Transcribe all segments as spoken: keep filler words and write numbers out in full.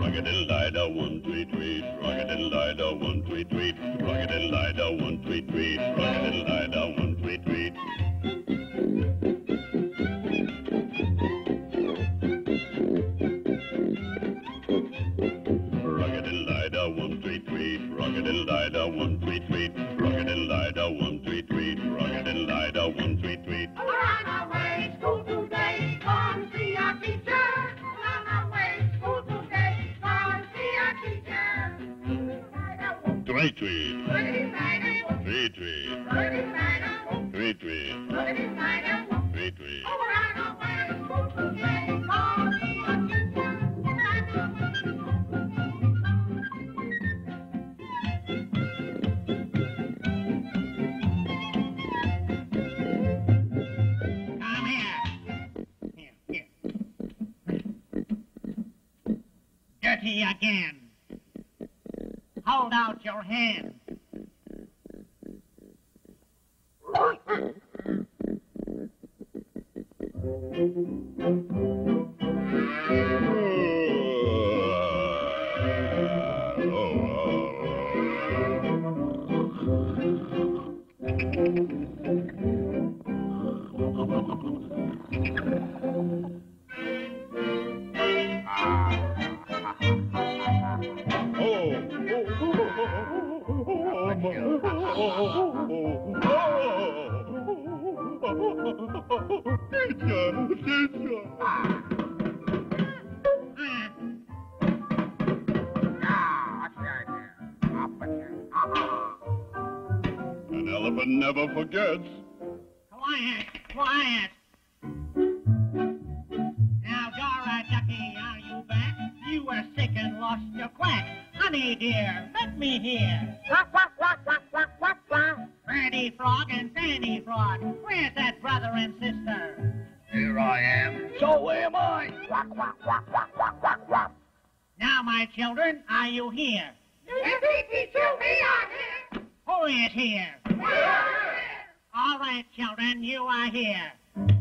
Rock-a-diddle-lie-da, one tweet tweet. Rock-a-diddle-lie-da, one tweet tweet. Rock-a-diddle-lie-da, one tweet tweet. Rock-a-diddle-lie-da, one tweet tweet. Rock-a-diddle-lie-da, one tweet tweet. Rock-a-diddle-lie-da, one tweet tweet. Rock-a-diddle-lie-da, one tweet tweet. Rock-a-diddle-lie-da, one tweet tweet. We're on our way, school today, come see our teacher. We're on our way, school today, come see our teacher. Tweet tweet. Tweet tweet. Tweet tweet. Tweet tweet. We're on our way, school today, come see our teacher. Come here. Here, here. Dirty again. Hold out your hand. An elephant never forgets. Quiet, quiet. Now, Dora Ducky, are you back? You were sick and lost your quack. Honey dear, let me hear. Freddy Frog and Fanny Frog, where's that brother and sister? Here I am. So am I. Now, my children, are you here? Who is here? All right, children, you are here.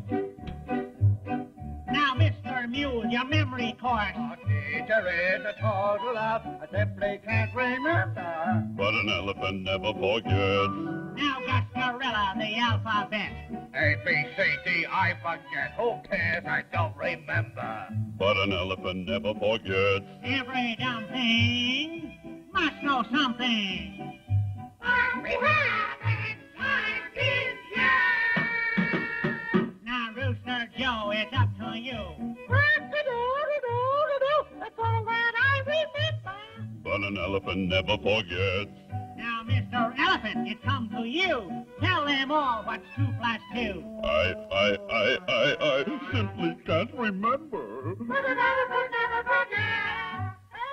Now, Mister Mule, your memory course. Oh, teacher, it's a total loss. I simply can't remember. But an elephant never forgets. Now, Gasparilla, the alphabet. A, B, C, D, I forget. Who cares? I don't remember. But an elephant never forgets. Every dumb thing must know something. We haven't time this year. Now, Rooster Joe, it's up to you. That's all that I remember. But an elephant never forgets. Now, Mister Elephant, it comes to you. Tell them all what's two plus two. I, I, I, I, I simply can't remember. But an elephant never forgets.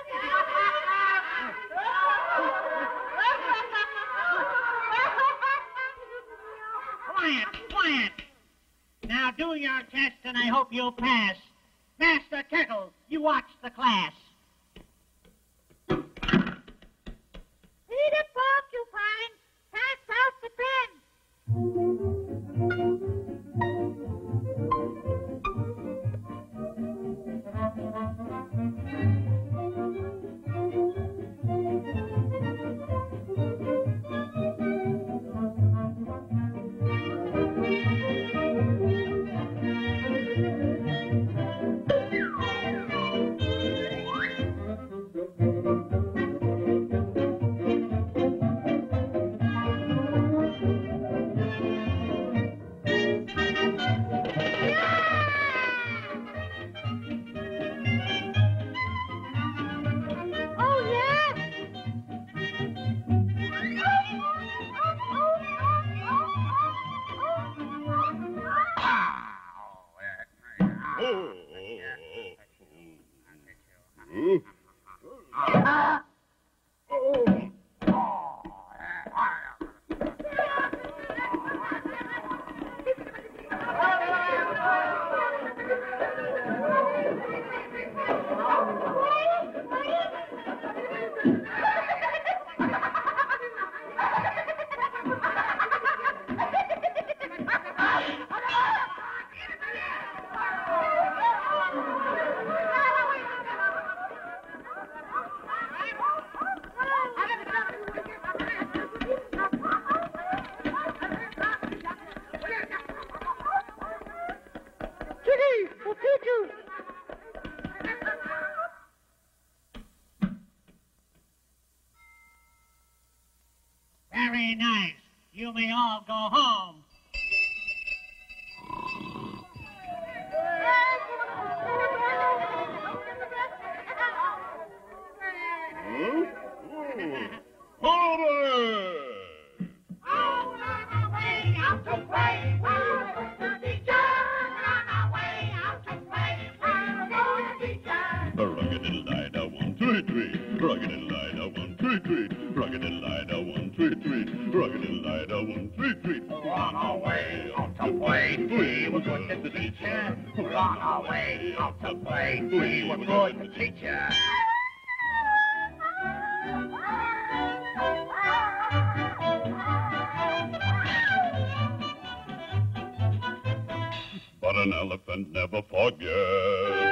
Quiet, quiet. Now do your test, and I hope you'll pass. Master Turtle, you watch the class. Read a porcupine. Pass out the pen. Very nice. You may all go home. Run away out to play. We were good to the teacher. Run away out to play. We were good to teacher. But an elephant never forgets.